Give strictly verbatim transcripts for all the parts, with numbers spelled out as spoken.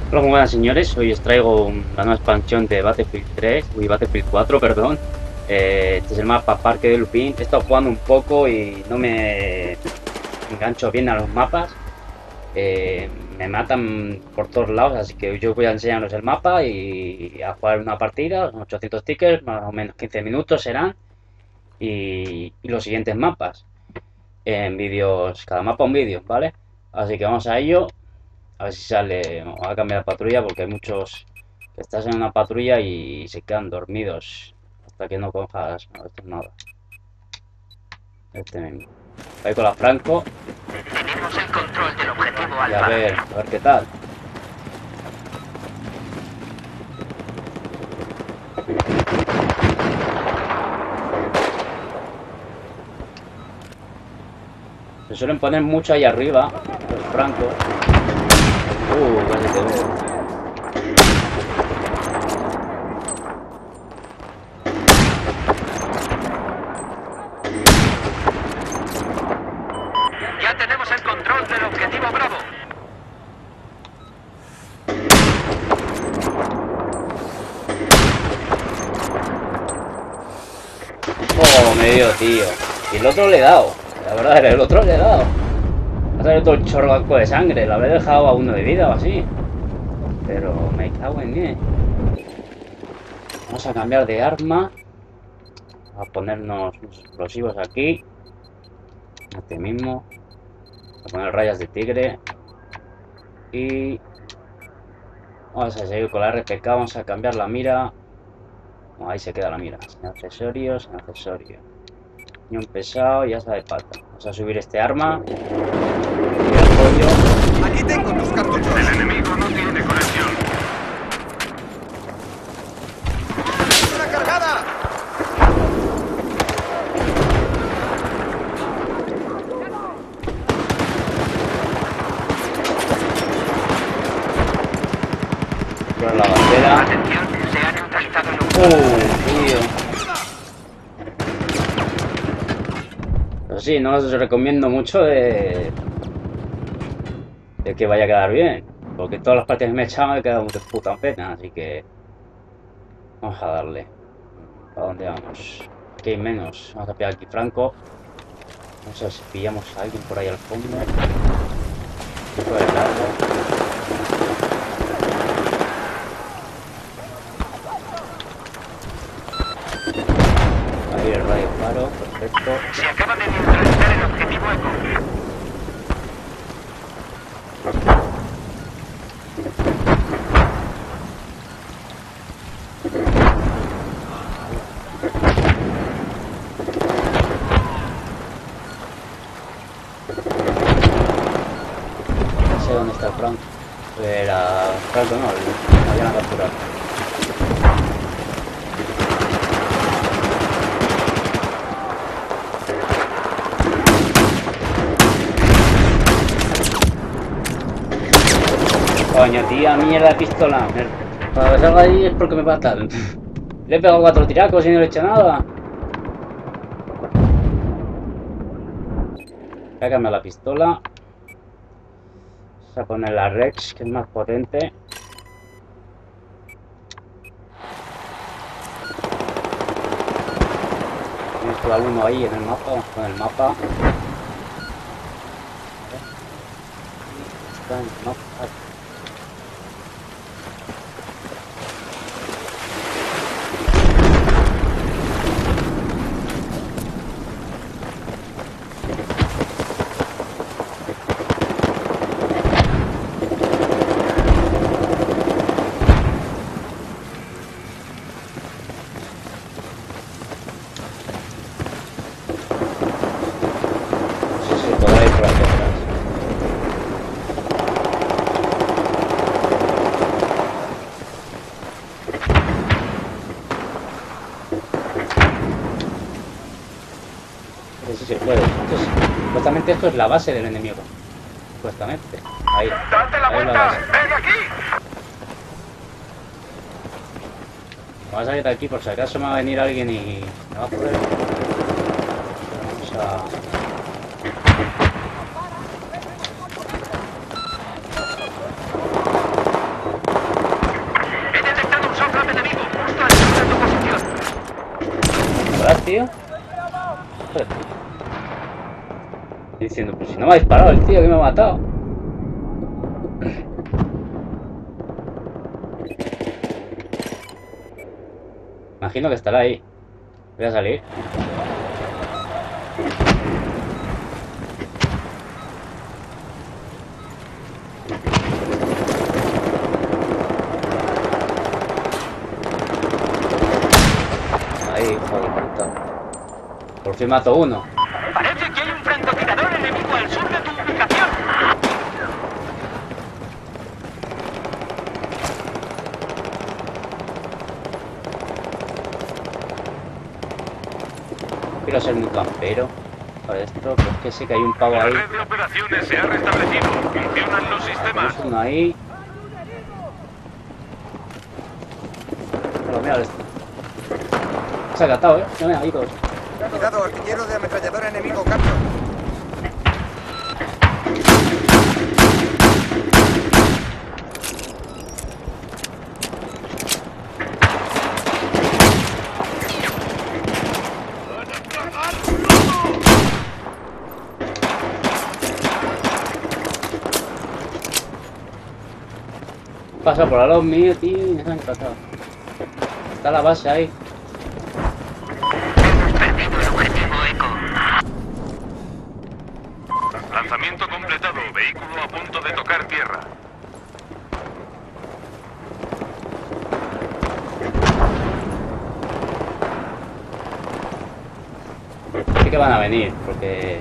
Hola, muy buenas señores, hoy os traigo un- la nueva expansión de Battlefield tres, uy, Battlefield cuatro, perdón. Eh, este es el mapa Parque de Lupin. He estado jugando un poco y no me engancho bien a los mapas. Eh, me matan por todos lados, así que yo voy a enseñaros el mapa y a jugar una partida, son ochocientos tickets, más o menos quince minutos serán, y, y los siguientes mapas en vídeos, cada mapa un vídeo, ¿vale? Así que vamos a ello. A ver si sale. Voy a cambiar de patrulla porque hay muchos que estás en una patrulla y se quedan dormidos hasta que no cojas. No, esto es nada. Este mismo. Voy con la Franco Tenemos el control del objetivo y a Alfa. ver, a ver qué tal. Se suelen poner mucho ahí arriba, los francos. Uh, casi te veo. Ya tenemos el control del objetivo Bravo. Oh, me dio, tío. Y el otro le he dado. La verdad, el otro le he dado. Ha salido todo el chorro de sangre. Lo habré dejado a uno de vida o así. Pero me cago en diez. Vamos a cambiar de arma. A ponernos los explosivos aquí. Este mismo. A poner rayas de tigre. Y vamos a seguir con la R P K. Vamos a cambiar la mira. No, ahí se queda la mira. Sin accesorios, sin accesorios. Y un pesado y asa de pata. Vamos a subir este arma. Y el pollo. Aquí tengo tus cartuchos. El enemigo no tiene conexión. ¡Una cargada! Por la bandera. Atención, se ha neutralizado el objetivo. Uh, tío. Pero sí, no os recomiendo mucho de, de que vaya a quedar bien. Porque todas las partidas que me he echado me he quedado de puta pena. Así que vamos a darle. ¿A dónde vamos? Aquí hay menos. Vamos a pillar aquí Franco. Vamos a ver si pillamos a alguien por ahí al fondo. Por el lado. Ahí el radio faro, perfecto. Se acaba de neutralizar el objetivo Eco. No sé dónde está el Franco. Era Franco, no, el- habían capturado. Coño, tía, mierda de pistola. Me- Para que salga ahí es porque me matan. Le he pegado cuatro tiracos y no le he hecho nada. Voy a cambiar la pistola. Vamos a poner la Rex, que es más potente. Tienes tú alguno ahí en el mapa. Vamos con el mapa. Está en el mapa. No sé si podrá ir por aquí atrás. No sé si se puede. Esto es- supuestamente esto es la base del enemigo. Supuestamente. Ahí. ¡Date la Ahí es la vuelta! base. ¡Ven aquí! Vamos a salir de aquí por si acaso me va a venir alguien y me va a poder. Vamos a. tío? Joder. Diciendo, pues si no me ha disparado el tío que me ha matado. Imagino que estará ahí. Voy a salir. Ahí, hijo de puta. Por fin mato uno. Parece que hay un francotirador enemigo al sur de tu ubicación. Quiero ser muy campero. Para esto, pues que sé que hay un pavo La ahí. red de operaciones se ha restablecido. Funcionan los sistemas. Tenemos uno ahí. Pero mira esto. Se ha catado, eh. Ya me ha ido. Cuidado, artillero de ametrallador enemigo, cambio. Pasa por al lado mío, tío, y me han catado. Está la base ahí. Hemos perdido el objetivo Eco. Lanzamiento completado. Vehículo a punto de tocar tierra. Sí que van a venir, porque...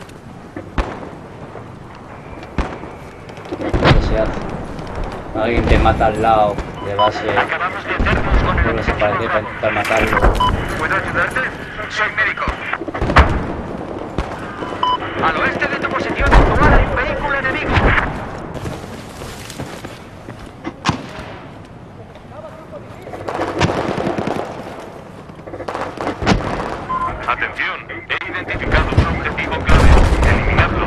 ¿Qué se hace? Alguien te mata al lado de base. Acabamos de hacernos con el Luego se objetivo parece para Bravo. intentar matarlo. ¿Puedo ayudarte? Soy médico. Al oeste de tu posición actual hay un vehículo enemigo. Atención, he identificado un objetivo clave. Eliminadlo.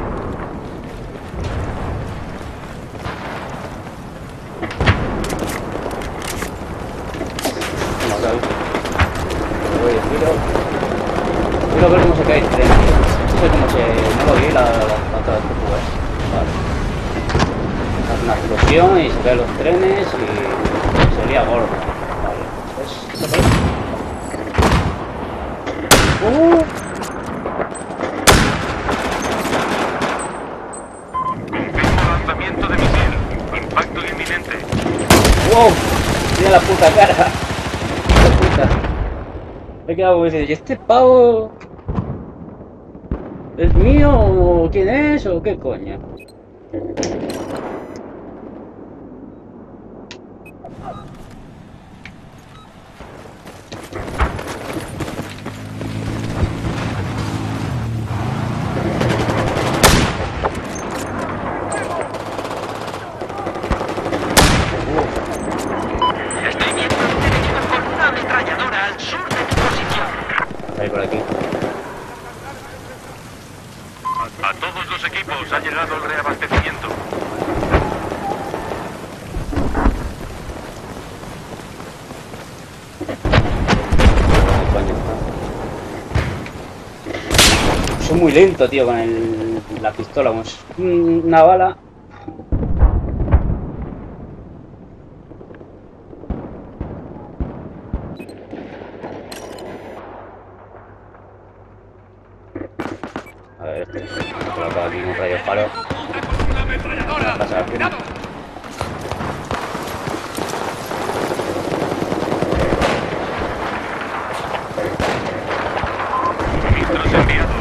No, ¿sabes? Voy de tiro. Quiero ver cómo se cae el tren, tío. No sé cómo se... No lo vi la, la, la otra vez que jugué. Vale. Hace una explosión y se caen los trenes y... sería gordo. Vale. Pues... ¿Esto por ahí? ¡Uh! Confirmo lanzamiento de misil. Impacto inminente. ¡Wow! Mira la puta cara. La puta. Me he quedado como diciendo, ¿y este pavo es mío o quién es o qué coño? Estoy viendo un enemigo con una ametralladora al sur de tu posición. Ahí por aquí. A todos los equipos ha llegado el reabastecimiento. ¿Qué coño está? Soy muy lento, tío, con el, la pistola. Como es una bala. A ver, este. He colocado aquí un rayo faro. ¿Qué va a pasar aquí? Suministros enviados.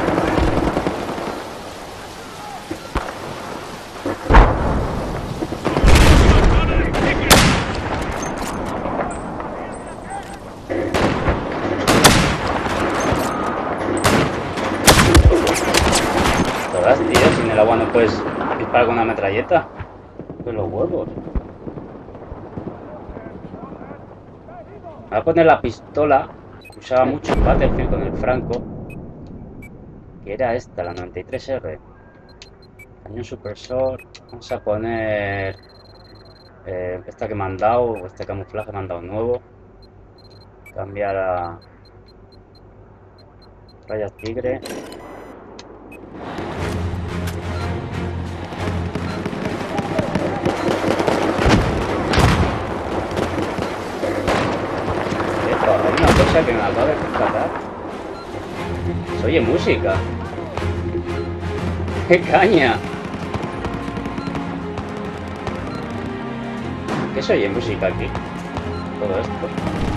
Todas, tío, si en el agua no puedes disparar con una metralleta. Pues los huevos. Voy a poner la pistola que usaba mucho en Battlefield con el Franco, que era esta, la noventa y tres R. Cañón supresor. Vamos a poner eh, esta que me han dado, este camuflaje me han dado nuevo. Cambiar a Rayas tigre. Esto, hay una cosa que me acaba de percatar. Se oye música. ¡Qué caña! ¿Qué se oye música aquí? Todo esto.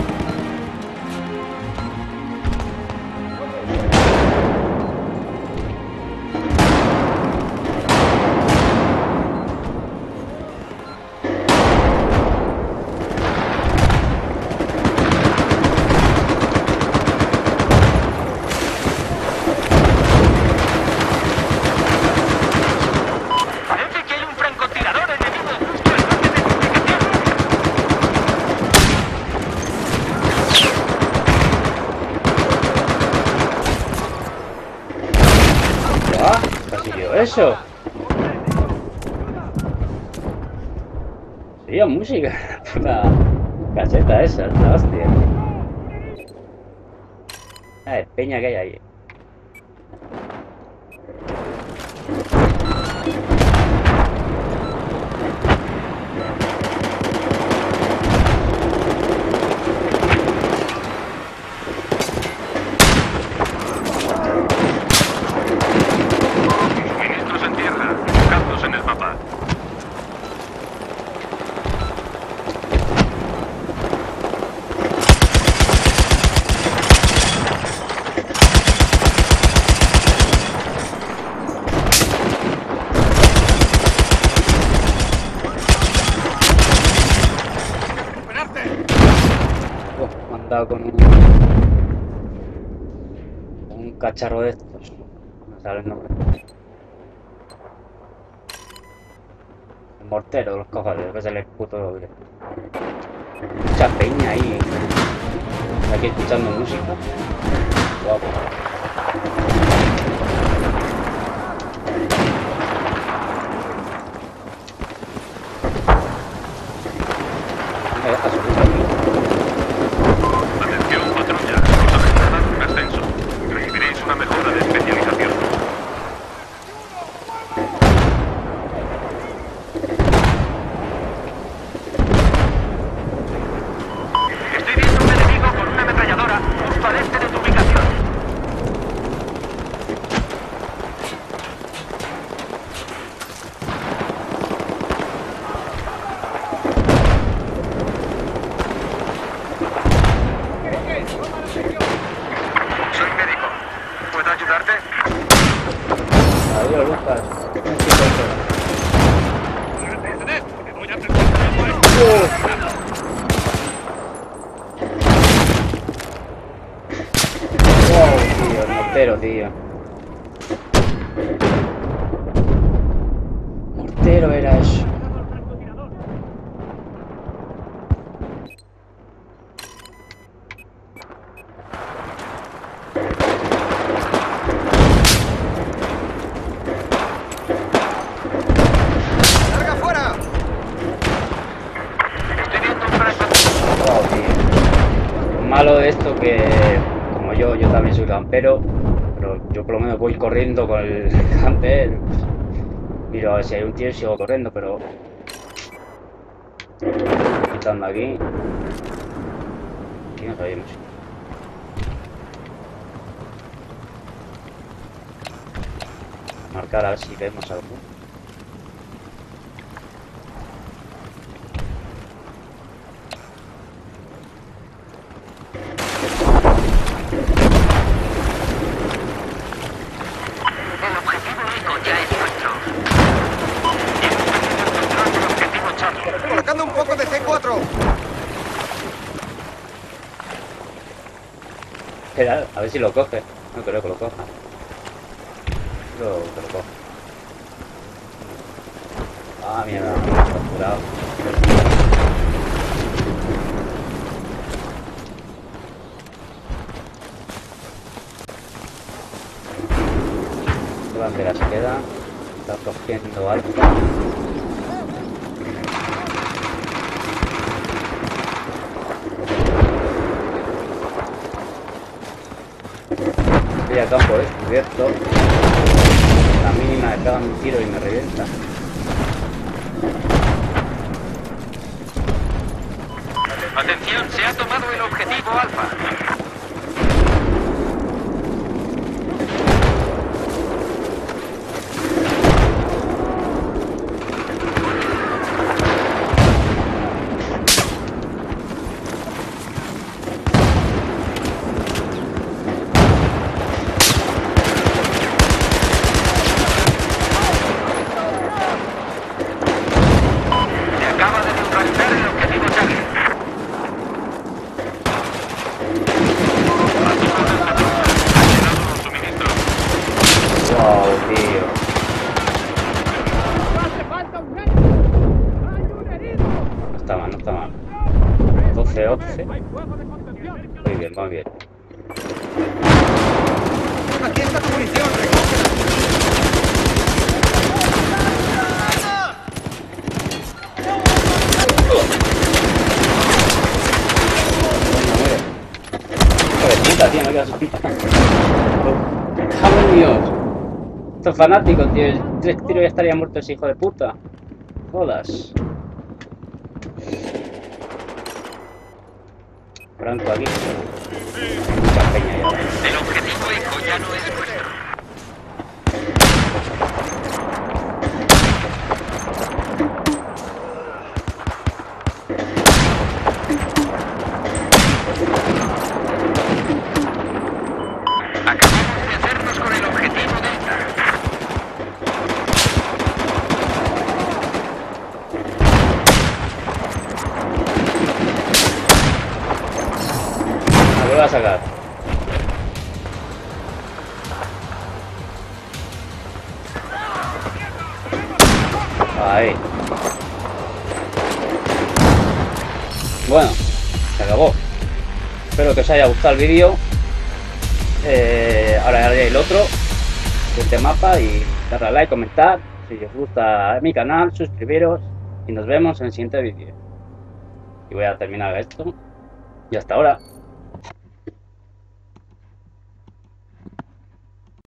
Parece que hay un francotirador enemigo justo al norte de tu ubicación. ¡Ah! Casi dio eso. Se oía música. Una caseta esa, la hostia. Ah, es peña que hay ahí. Suministros en tierra, buscadlos en el mapa. Oh, me han dado con un, un cacharro de estos. No sale el nombre. El mortero, los cojones, que se les puto doble. Mucha peña ahí. Aquí escuchando música. Guapo. Me deja subir aquí. Atención, patrulla. Os agendarán un ascenso. Recibiréis una mejora de especialización. Estoy viendo un enemigo con una ametralladora justo al este de tu ubicación. Soy médico. ¿Puedo ayudarte? Adiós, Lucas. Wow, tío, el mortero, tío. Mortero era eso. ¡Larga fuera! Estoy viendo un francotirador. Wow, tío. Lo malo de esto que, como yo, yo también soy campero, pero yo por lo menos voy corriendo con el camper. Miro a ver si hay un tío y sigo corriendo, pero... Quitando aquí... Aquí no sabemos. Marcar a ver si vemos algo. El objetivo Eco ya es nuestro. Hemos encontrado el objetivo Charlie. Colocando un poco de C cuatro. Espera, a ver si lo coge. No creo que lo coja. Creo que lo coge. Ah, mierda, me he capturado. La bandera se queda. Está cogiendo alfa. Estoy a campo descubierto. La mínima me pegan un tiro y me revienta. Atención, se ha tomado el objetivo Alfa. Se acaba de neutralizar el objetivo Charlie. Wow, tío. No está mal, no está mal. doce, once. Muy bien, muy bien. Aquí está tu munición, recógela. Hijo de puta, tío, no quedas puta. ¡Jesús Dios! Estos fanáticos, tío. En tres tiros ya estaría muerto ese hijo de puta. Jodas. Franco aquí. Mucha peña ya. El objetivo Eco ya no es nuestro. Acabamos de hacernos con el objetivo Delta. Me vuelvo a sacar. Ahí. Bueno, se acabó. Espero que os haya gustado el vídeo. Eh, ahora haré el otro de este mapa y darle a like, comentar si os gusta mi canal, suscribiros y nos vemos en el siguiente vídeo. Y voy a terminar esto y hasta ahora.